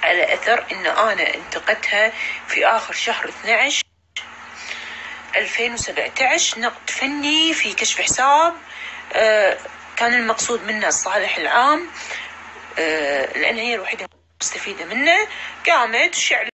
على أثر أن أنا انتقدتها في آخر شهر 12 2017 نقد فني في كشف حساب. كان المقصود منه الصالح العام، لأن هي الوحيدة مستفيدة منه. قامت